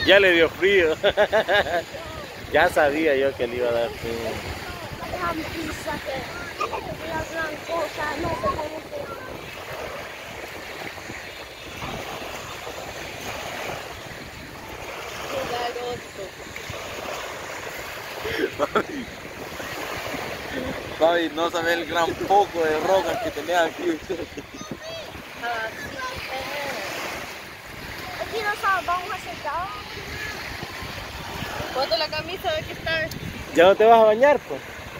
Ya le dio frío. Ya sabía yo que le iba a dar frío. La pizza que la blancosa, no sé cómo se llama. Fabi, no sabe el gran poco de rocas que tenía aquí usted. Aquí nos vamos a sentar. Ponte la camisa de que está. ¿Ya no te vas a bañar, pues?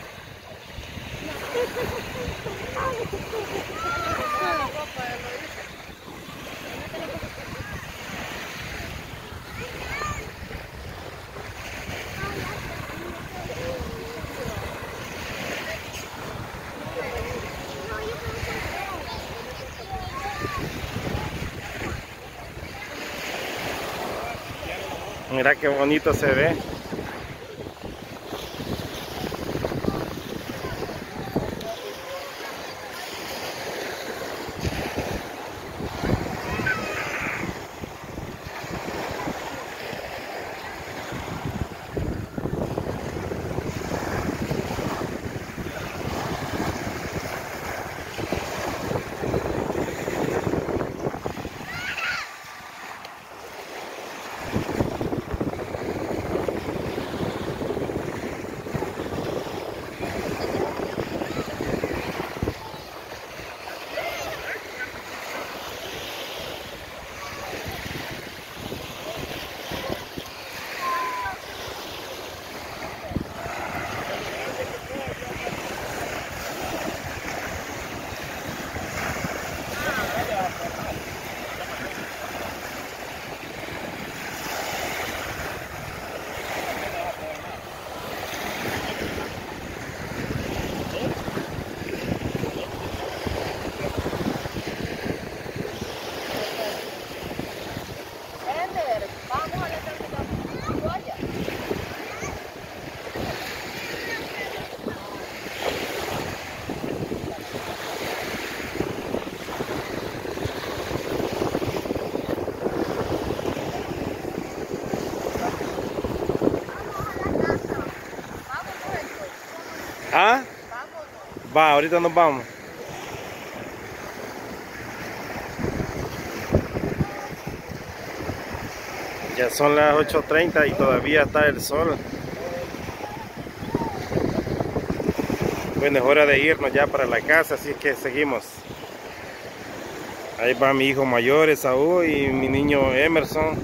Mira qué bonito se ve. ¿Ah? Va, ahorita nos vamos. Ya son las 8:30 y todavía está el sol. Bueno, es hora de irnos ya para la casa, así que seguimos. Ahí va mi hijo mayor, Esaú, y mi niño Emerson.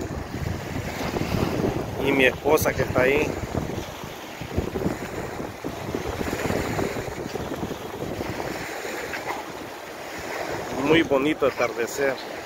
Y mi esposa que está ahí. Muy bonito atardecer.